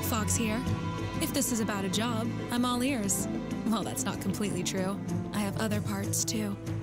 Fox here. If this is about a job, I'm all ears. Well, that's not completely true. I have other parts, too.